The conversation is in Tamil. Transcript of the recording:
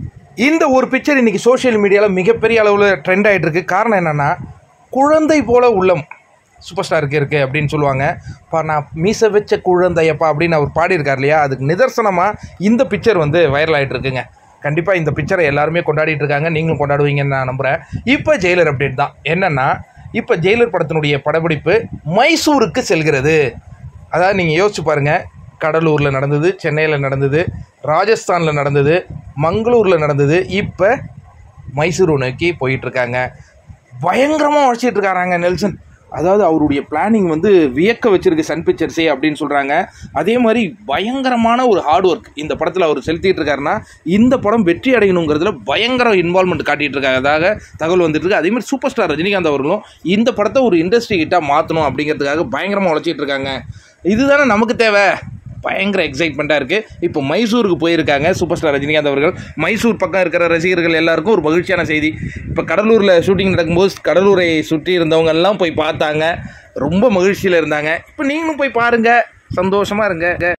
இந்த ஒரு பிக்சர் இன்றைக்கி சோஷியல் மீடியாவில் மிகப்பெரிய அளவில் ட்ரெண்ட் ஆகிட்டு இருக்கு. காரணம் என்னென்னா, குழந்தை போல உள்ளம் சூப்பர் ஸ்டாருக்கு இருக்குது அப்படின்னு சொல்லுவாங்க. இப்போ நான் மீசை வச்ச குழந்தையப்பா அப்படின்னு அவர் பாடியிருக்கார் இல்லையா, அதுக்கு நிதர்சனமாக இந்த பிக்சர் வந்து வைரல் ஆகிட்டு இருக்குங்க. கண்டிப்பாக இந்த பிக்சரை எல்லாருமே கொண்டாடிட்டு இருக்காங்க, நீங்களும் கொண்டாடுவீங்கன்னு நான் நம்புகிறேன். இப்போ ஜெயிலர் அப்டேட் தான். என்னென்னா, இப்போ ஜெயிலர் படத்தினுடைய படப்பிடிப்பு மைசூருக்கு செல்கிறது. அதாவது நீங்கள் யோசிச்சு பாருங்கள், கடலூரில் நடந்தது, சென்னையில் நடந்தது, ராஜஸ்தானில் நடந்தது, மங்களூரில் நடந்தது, இப்போ மைசூர் நோக்கி போயிட்டுருக்காங்க. பயங்கரமாக உழைச்சிட்டு இருக்காராங்க நெல்சன். அதாவது அவருடைய பிளானிங் வந்து வியக்க வச்சிருக்கு சன் பிக்சர்ஸே அப்படின்னு சொல்கிறாங்க. அதே மாதிரி பயங்கரமான ஒரு ஹார்ட் ஒர்க் இந்த படத்தில் அவர் செலுத்திட்டு இருக்காருன்னா, இந்த படம் வெற்றி அடையணுங்கிறதுல பயங்கர இன்வால்மெண்ட் காட்டிகிட்டு இருக்காங்க. அதாக தகவல் வந்துட்டு இருக்கு. அதேமாதிரி சூப்பர் ஸ்டார் ரஜினிகாந்த் அவர்களும் இந்த படத்தை ஒரு இண்டஸ்ட்ரி ஹிட்டாக மாற்றணும் அப்படிங்கிறதுக்காக பயங்கரமாக உழைச்சிட்டு இருக்காங்க. இதுதானே நமக்கு தேவை. பயங்கர எக்ஸைட்மெண்ட்டாக இருக்குது. இப்போ மைசூருக்கு போயிருக்காங்க சூப்பர் ஸ்டார் ரஜினிகாந்த் அவர்கள். மைசூர் பக்கம் இருக்கிற ரசிகர்கள் எல்லாருக்கும் ஒரு மகிழ்ச்சியான செய்தி. இப்போ கடலூரில் ஷூட்டிங் நடக்கும்போது கடலூரை சுற்றி இருந்தவங்க எல்லாம் போய் பார்த்தாங்க, ரொம்ப மகிழ்ச்சியில் இருந்தாங்க. இப்போ நீங்களும் போய் பாருங்கள், சந்தோஷமாக இருங்க.